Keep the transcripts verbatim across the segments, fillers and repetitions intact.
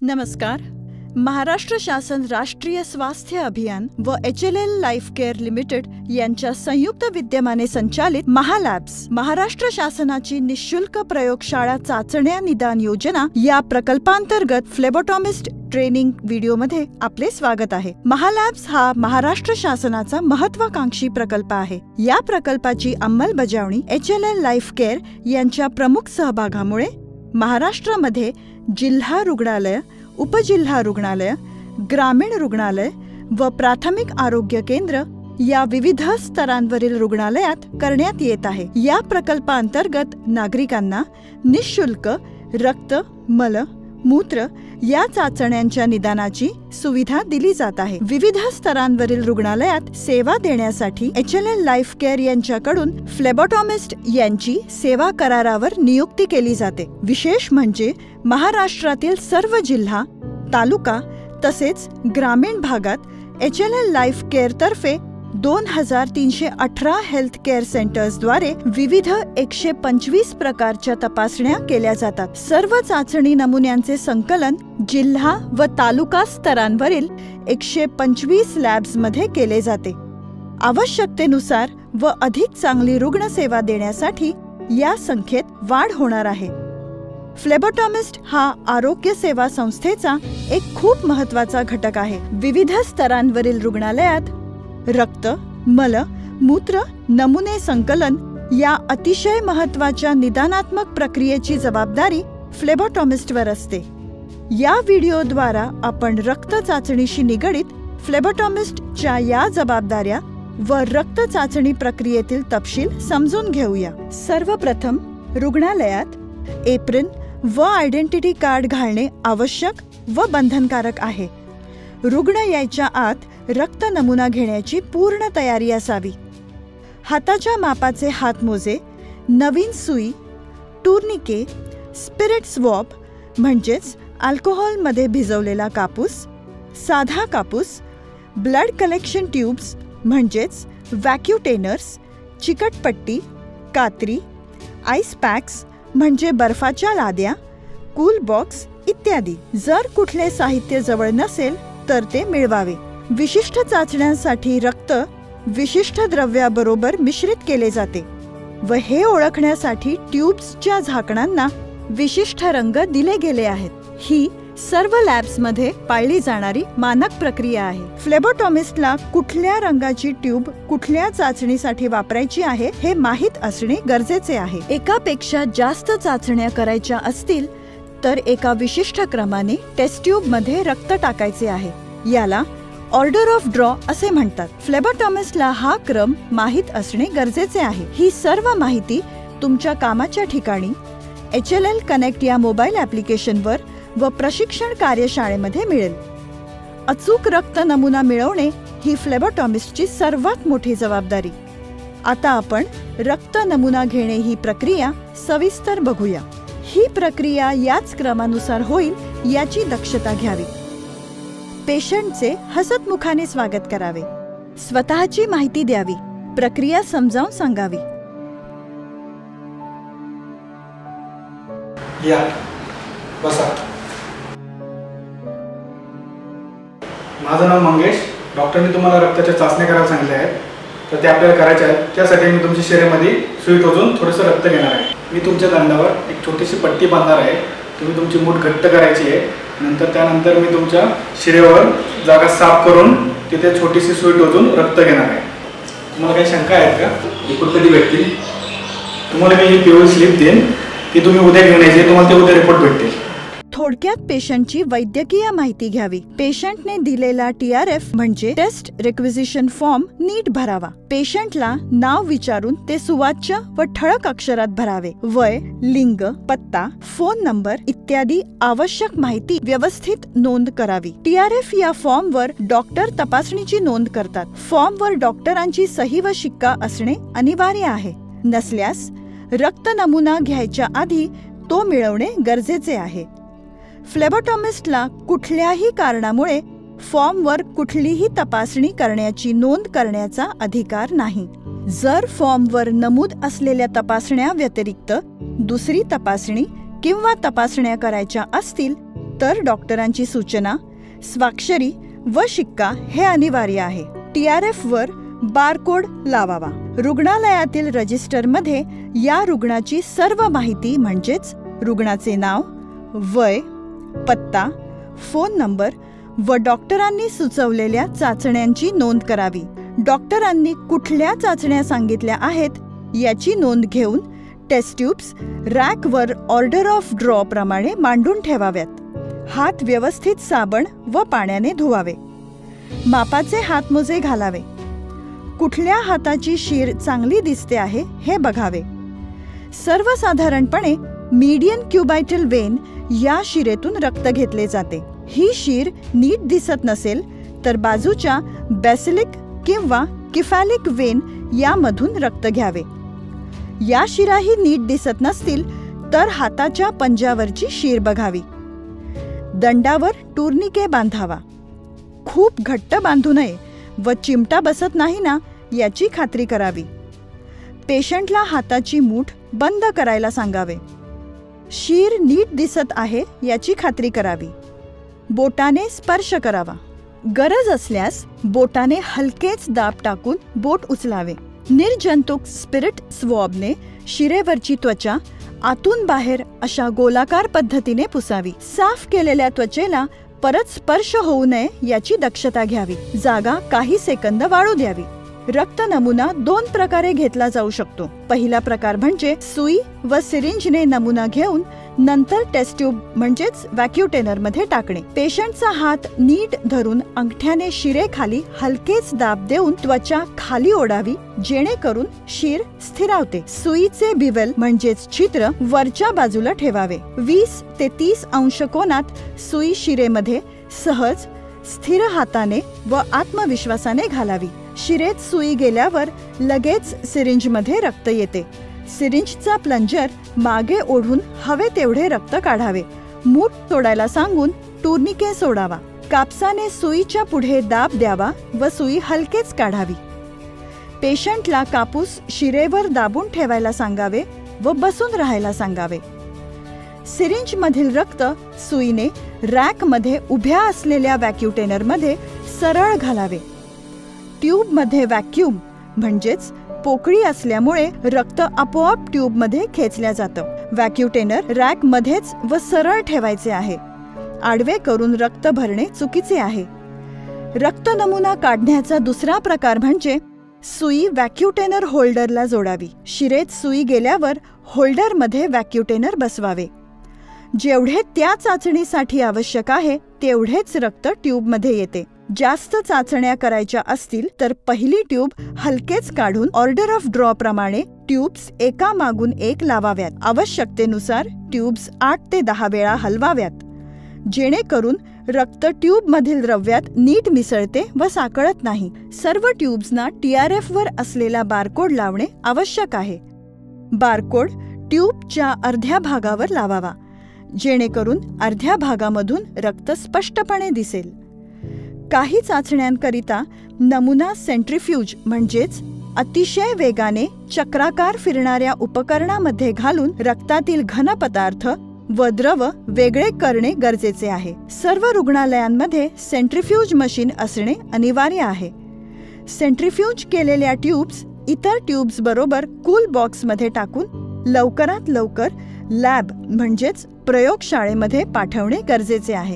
नमस्कार. महाराष्ट्र शासन राष्ट्रीय स्वास्थ्य अभियान व एच एल एल लाईफ केअर लिमिटेड यांच्या संयुक्त विद्यमाने संचालित महालॅब्स महाराष्ट्र शासनाची निशुल्क प्रयोगशाळा चाचण्या निदान योजना या प्रकल्पांतर्गत फ्लेबोटॉमिस्ट ट्रेनिंग व्हिडिओमध्ये आपले स्वागत आहे. महालॅब्स हा महाराष्ट्र शासनाचा महत्त्वाकांक्षी प्रकल्प आहे. या प्रकल्पाची अंमलबजावणी एच एल एल लाईफ केअर यांच्या प्रमुख सहभागामुळे महाराष्ट्रामध्ये जिल्हा रुग्णालय, उपजिल्हा रुग्णालय, ग्रामीण रुग्णालय व प्राथमिक आरोग्य केंद्र या विविध स्तरांवरील रुग्णालयात करण्यात येत आहे. या प्रकल्पांतर्गत नागरिकांना निशुल्क रक्त, मल, मूत्र या चाचण्यांच्या निदानाची सुविधा दिली जात आहे. विविध स्तरांवरील रुग्णालयात सेवा देण्यासाठी एच एल एल लाईफ केअर यांच्याकडून फ्लेबोटॉमिस्ट यांची सेवा करारावर नियुक्ती केली जाते. विशेष म्हणजे महाराष्ट्रातील सर्व जिल्हा, तालुका तसेच ग्रामीण भागात एच एल एल लाईफ केअर तर्फे दोन हजार तीनशे अठरा हेल्थ केअर सेंटर्सद्वारे विविध एकशे पंचवीस प्रकारच्या तपासण्या केल्या जातात. सर्व चाचणी नमुन्यांचे संकलन जिल्हा व तालुका स्तरांवरील एकशे पंचवीस लॅब्समध्ये केले जाते. आवश्यकतेनुसार व अधिक चांगली रुग्णसेवा देण्यासाठी या संख्येत वाढ होणार आहे. फ्लेबोटॉमिस्ट हा आरोग्य सेवा संस्थेचा एक खूप महत्त्वाचा घटक आहे. विविध स्तरांवरील रुग्णालयात रक्त, मल, मूत्र नमुने संकलन या अतिशय महत्त्वाच्या निदानात्मक प्रक्रियेची जबाबदारी फ्लेबोटॉमिस्टवर असते. या व्हिडिओद्वारा आपण रक्त चाचणीशी निगडित फ्लेबोटॉमिस्टच्या या जबाबदाऱ्या व रक्त चाचणी प्रक्रियेतील तपशील समजून घेऊया. सर्वप्रथम रुग्णालयात एप्रिन व आयडेंटिटी कार्ड घालणे आवश्यक व बंधनकारक आहे. रुग्ण यायच्या आत रक्त नमुना घेण्याची पूर्ण तयारी असावी. हाताच्या मापाचे हातमोजे, नवीन सुई, टूर्निके, स्पिरिट स्वॉब म्हणजेच अल्कोहोलमध्ये भिजवलेला कापूस, साधा कापूस, ब्लड कलेक्शन ट्यूब्स म्हणजेच व्हॅक्युटेनर्स, चिकटपट्टी, कात्री, आईस पॅक्स म्हणजे बर्फाच्या लाद्या, कूल बॉक्स इत्यादी. जर कुठले साहित्य जवळ नसेल तर ते मिळवावे. विशिष्ट चाचण्यांसाठी रक्त विशिष्ट द्रव्याबरोबर मिश्रित केले जाते व हे ओळखण्यासाठी ट्यूब्सच्या झाकणांना विशिष्ट रंग दिले गेले आहेत. ही सर्व लॅब्समध्ये पाळली जाणारी मानक प्रक्रिया आहे. फ्लेबोटॉमिस्टला कुठल्या रंगाची ट्यूब कुठल्या चाचणीसाठी वापरायची आहे हे माहीत असणे गरजेचे आहे. एकापेक्षा जास्त चाचण्या करायच्या असतील तर एका विशिष्ट क्रमाने टेस्ट ट्यूबमध्ये रक्त टाकायचे आहे. याला ऑर्डर ऑफ ड्रॉ असे म्हणतात. फ्लेबोटॉमिस्टला हा क्रम माहीत असणे गरजेचे आहे. ही सर्व माहिती तुमच्या कामाच्या ठिकाणी एच एल एल कनेक्ट या मोबाईल ॲप्लिकेशनवर व प्रशिक्षण कार्यशाळेमध्ये मिळेल. अचूक रक्त नमुना मिळवणे ही फ्लेबोटॉमिस्टची सर्वात मोठी जबाबदारी. आता आपण रक्त नमुना घेणे ही प्रक्रिया सविस्तर बघूया. ही प्रक्रिया याच क्रमानुसार होईल याची दक्षता घ्यावी. पेशंटचे हसतमुखाने स्वागत करावे. स्वतःची माहिती द्यावी. प्रक्रिया समजावून सांगावी. या बसा. माझं नाव मंगेश. डॉक्टरने तुम्हाला रक्ताच्या चाचण्या करायला सांगितल्या आहेत तर ते आपल्याला करायच्या आहेत. त्यासाठी मी तुमच्या शिरेमध्ये सुई टोचून थोडंसं रक्त घेणार आहे. मी तुमच्या दंडावर एक छोटीशी पट्टी बांधणार आहे. तुम्ही तुमची मूठ घट्ट करायची आहे. नंतर त्यानंतर मी तुमच्या शिरेवर जागा साफ करून तिथे छोटीशी सुई टोचून रक्त घेणार आहे. तुम्हाला काही शंका आहेत का? रिपोर्ट कधी भेटतील? तुम्हाला मी ही पिवळी स्लिप देईन ती तुम्ही उद्या घेऊन यायची. तुम्हाला ते उद्या रिपोर्ट भेटतील. थोडक्यात पेशंटची वैद्यकीय माहिती घ्यावी. पेशंटने दिलेला टी आर एफ म्हणजे टेस्ट रिक्विजिशन फॉर्म नीट भरावा. पेशंटला नाव विचारून ते सुवाच्य व ठळक अक्षरात भरावे. वय, लिंग, पत्ता, फोन नंबर इत्यादी आवश्यक माहिती व्यवस्थित नोंद करावी. टी आर एफ या फॉर्मवर डॉक्टर तपासणीची नोंद करतात. फॉर्मवर डॉक्टरांची सही व शिक्का असणे अनिवार्य आहे. नसल्यास रक्त नमुना घ्यायच्या आधी तो मिळवणे गरजेचे आहे. फ्लेबोटॉमिस्टला कुठल्याही कारणामुळे फॉर्मवर कुठलीही तपासणी करण्याची नोंद करण्याचा अधिकार नाही. जर फॉर्मवर नमूद असलेल्या तपासण्या व्यतिरिक्त दुसरी तपासणी किंवा तपासण्या करायच्या असतील तर डॉक्टरांची सूचना, स्वाक्षरी व शिक्का हे अनिवार्य आहे. टी आर एफ वर बारकोड लावावा. रुग्णालयातील रजिस्टरमध्ये या रुग्णाची सर्व माहिती म्हणजेच रुग्णाचे नाव, वय, पत्ता, फोन नंबर व डॉक्टरांनी सुचवलेल्या चाचण्यांची नोंद करावी. डॉक्टरांनी कुठल्या चाचण्या सांगितल्या आहेत याची नोंद घेऊन टेस्ट ट्यूब्स रॅकवर ऑर्डर ऑफ ड्रॉ प्रमाणे मांडून ठेवाव्यात. हात व्यवस्थित साबण व पाण्याने धुवावे. मापाचे हातमोजे घालावे. कुठल्या हाताची शीर चांगली दिसते आहे हे बघावे. सर्वसाधारणपणे मीडियन क्युबायटल वेन या शिरेतून रक्त घेतले जाते. ही शीर नीट दिसत नसेल तर बाजूच्या बॅसिलिक किंवा किफॅलिक वेन यामधून रक्त घ्यावे. या शिराही नीट दिसत नसतील तर हाताच्या पंजावरची शीर बघावी. दंडावर टूर्निके बांधावा. खूप घट्ट बांधू नये व चिमटा बसत नाही ना याची खात्री करावी. पेशंटला हाताची मूठ बंद करायला सांगावे. शीर नीट दिसत आहे याची खात्री करावी. बोटाने स्पर्श करावा. गरज असल्यास बोटाने हलकेच दाब टाकून बोट उचलावे. निर्जंतुक स्पिरिट स्वॉबने शिरेवरची त्वचा आतून बाहेर अशा गोलाकार पद्धतीने पुसावी. साफ केलेल्या त्वचेला परत स्पर्श होऊ नये याची दक्षता घ्यावी. जागा काही सेकंद वाळू द्यावी. रक्त नमुना दोन प्रकारे घेतला जाऊ शकतो. पहिला प्रकार म्हणजे सुई व सिरिंजने नमुना घेऊन नंतर टेस्ट ट्यूब म्हणजेच व्हॅक्युटेनर मध्ये टाकणे. पेशंटचा हात नीट धरून अंगठ्याने शिरेखाली हलकेच दाब देऊन त्वचा खाली ओढावी जेणेकरून शीर स्थिरावते. सुईचे बिवेल म्हणजेच छिद्र वरच्या बाजूला ठेवावे. वीस ते तीस अंश कोनात सुई शिरेमध्ये सहज स्थिर हाताने व आत्मविश्वासाने घालावी. शिरेत सुई गेल्यावर लगेच सिरिंजमध्ये रक्त येते. सिरिंजचा प्लंजर मागे ओढून हवे तेवढे रक्त काढावे. मूठ सोडायला सांगून टूर्निके सोडावा. कापसाने सुईच्या पुढे दाब द्यावा व सुई हलकेच काढावी. पेशंटला कापूस शिरेवर दाबून ठेवायला सांगावे व बसून राहायला सांगावे. सिरिंज मधील रक्त सुईने रॅक मध्ये उभ्या असलेल्या व्हॅक्युटेनरमध्ये सरळ घालावे. ट्यूब मध्ये व्हॅक्यूम म्हणजेच पोकळी असल्यामुळे रक्त आपोआप ट्यूब मध्ये खेचल्या जातं. व्हॅक्युटेनर रॅक मध्येच व सरळ ठेवायचे आहे. आडवे करून रक्त भरणे चुकीचे आहे. रक्त नमुना काढण्याचा दुसरा प्रकार म्हणजे सुई व्हॅक्युटेनर होल्डरला जोडावी. शिरेत सुई गेल्यावर होल्डर मध्ये व्हॅक्युटेनर बसवावे. जेवढे त्या चाचणीसाठी आवश्यक आहे तेवढेच रक्त ट्यूबमध्ये येते. जास्त चाचण्या करायच्या असतील तर पहिली ट्यूब हलकेच काढून ऑर्डर ऑफ ड्रॉ प्रमाणे ट्यूब्स एका मागून एक लावाव्यात. आवश्यकतेनुसार ट्यूब्स आठ ते दहा वेळा हलवाव्यात जेणेकरून रक्त ट्यूब मधील द्रव्यात नीट मिसळते व साकळत नाही. सर्व ट्यूब्सना टी आर एफ वर असलेला बारकोड लावणे आवश्यक आहे. बारकोड ट्यूबच्या अर्ध्या भागावर लावावा जेणेकरून अर्ध्या भागामधून रक्त स्पष्टपणे दिसेल. काही चाचण्यांकरिता नमुना सेंट्रिफ्यूज म्हणजेच अतिशय वेगाने चक्राकार फिरणाऱ्या उपकरणामध्ये घालून रक्तातील घन पदार्थ व द्रव वेगळे करणे गरजेचे आहे. सर्व रुग्णालयांमध्ये सेंट्रिफ्यूज मशीन असणे अनिवार्य आहे. सेंट्रिफ्यूज केलेल्या ट्यूब्स इतर ट्यूब्स बरोबर कूल बॉक्समध्ये टाकून लवकरात लवकर लॅब म्हणजेच प्रयोगशाळेमध्ये पाठवणे गरजेचे आहे.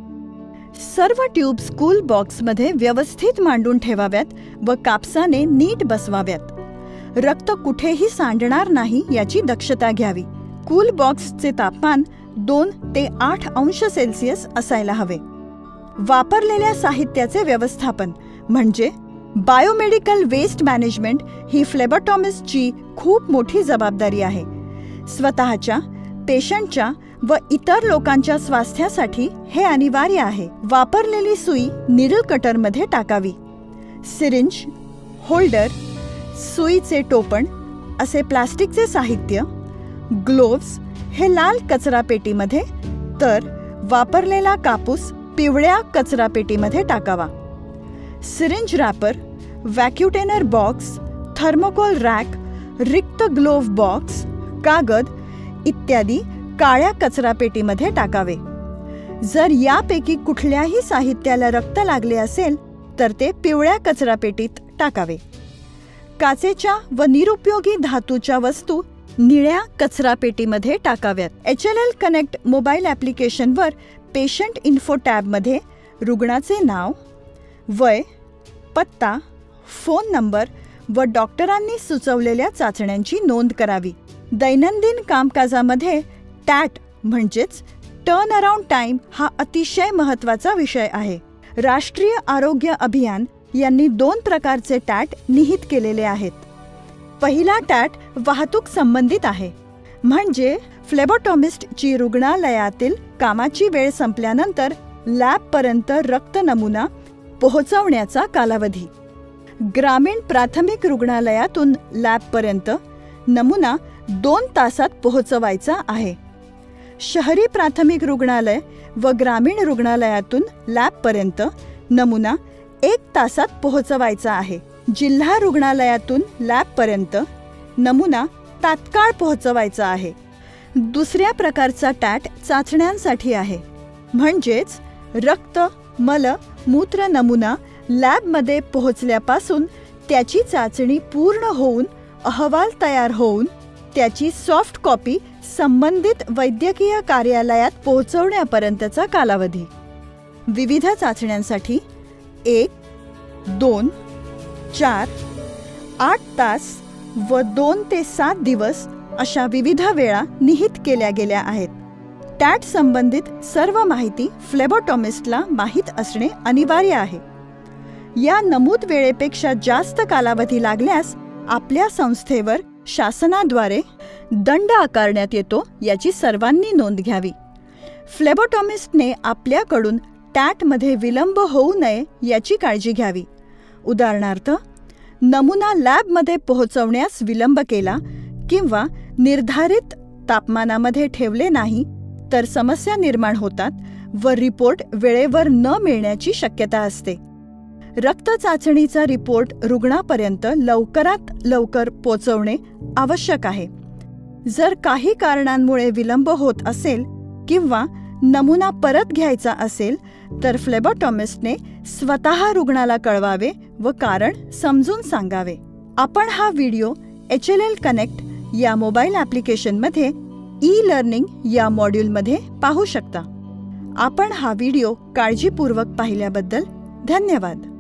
सर्व ट्यूब्स कूल बॉक्समध्ये व्यवस्थित मांडून ठेवाव्यात व कापसाने नीट बसवाव्यात. रक्त कुठेही सांडणार नाही याची दक्षता घ्यावी. कूल बॉक्सचे तापमान दोन ते आठ अंश सेल्सिअस असायला हवे. वापरलेल्या साहित्याचे व्यवस्थापन म्हणजे बायोमेडिकल वेस्ट मॅनेजमेंट ही फ्लेबोटॉमिस्टची खूप मोठी जबाबदारी आहे. स्वतःच्या, पेशंटच्या व इतर लोकांच्या स्वास्थ्यासाठी हे अनिवार्य आहे. वापरलेली सुई निडल कटरमध्ये टाकावी. सिरिंज, होल्डर, सुईचे टोपण असे प्लास्टिकचे साहित्य, ग्लोव्ज हे लाल कचरा पेटीमध्ये तर वापरलेला कापूस पिवळ्या कचरा पेटीमध्ये टाकावा. Syringe wrapper, vacutainer box, thermocol rack, रिक्त ग्लोव्ह बॉक्स, कागद इत्यादी काळ्या कचरा पेटीमध्ये टाकावे. जर यापैकी कुठल्याही साहित्याला रक्त लागले असेल तर ते पिवळ्या कचरापेटीत टाकावे. काचेच्या व निरुपयोगी धातूच्या वस्तू निळ्या कचरापेटीमध्ये टाकाव्यात. H L L connect mobile ॲप्लिकेशनवर पेशंट इन्फो टॅबमध्ये रुग्णाचे नाव, वय, पत्ता, फोन नंबर व डॉक्टरांनी सुचवलेल्या चाचण्यांची नोंद करावी. दैनंदिन कामकाजामध्ये टॅट म्हणजेच टर्न अराउंड टाइम हा अतिशय महत्त्वाचा विषय आहे. राष्ट्रीय आरोग्य अभियान यांनी दोन प्रकारचे टॅट निहित केलेले आहेत. पहिला टॅट वाहतूक संबंधित आहे, म्हणजे फ्लेबोटॉमिस्टची रुग्णालयातील कामाची वेळ संपल्यानंतर लॅबपर्यंत रक्त नमुना पोहोचवण्याचा कालावधी. ग्रामीण प्राथमिक रुग्णालयातून लॅबपर्यंत नमुना दोन तासात पोहोचवायचा आहे. शहरी प्राथमिक रुग्णालय व ग्रामीण रुग्णालयातून लॅबपर्यंत नमुना एक तासात पोहोचवायचा आहे. जिल्हा रुग्णालयातून लॅबपर्यंत नमुना तात्काळ पोहोचवायचा आहे. दुसऱ्या प्रकारचा टॅट चाचण्यांसाठी आहे, म्हणजेच रक्त, मल, मूत्र नमुना लॅबमध्ये पोहोचल्यापासून त्याची चाचणी पूर्ण होऊन अहवाल तयार होऊन त्याची सॉफ्ट कॉपी संबंधित वैद्यकीय कार्यालयात पोहोचवण्यापर्यंतचा कालावधी. विविध चाचण्यांसाठी एक, दोन, चार, आठ तास व दोन ते सात दिवस अशा विविध वेळा निहित केल्या गेल्या आहेत. टॅट संबंधित सर्व माहिती फ्लेबोटॉमिस्टला माहीत असणे अनिवार्य आहे. या नमूद वेळेपेक्षा जास्त कालावधी लागल्यास आपल्या संस्थेवर शासनाद्वारे दंड आकारण्यात येतो, याची सर्वांनी नोंद घ्यावी. फ्लेबोटॉमिस्टने आपल्याकडून टॅटमध्ये विलंब होऊ नये याची काळजी घ्यावी. उदाहरणार्थ, नमुना लॅबमध्ये पोहोचवण्यास विलंब केला किंवा निर्धारित तापमानामध्ये ठेवले नाही तर समस्या निर्माण होतात व रिपोर्ट वेळेवर न मिळण्याची शक्यता असते. रक्त चाचणीचा रिपोर्ट रुग्णापर्यंत लवकरात लवकर पोहोचवणे आवश्यक आहे. जर काही कारणांमुळे विलंब होत असेल किंवा नमुना परत घ्यायचा असेल तर फ्लेबोटॉमिस्टने स्वतः रुग्णाला कळवावे व कारण समजून सांगावे. आपण हा video H L L connect या मोबाईल ॲप्लिकेशनमध्ये ई लर्निंग या मॉड्यूलमध्ये पाहू शकता. आपण हा व्हिडिओ काळजीपूर्वक पाहिल्याबद्दल धन्यवाद.